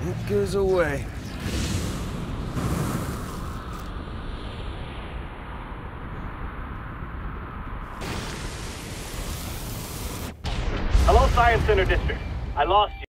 It goes away. Hello, Science Center District. I lost you.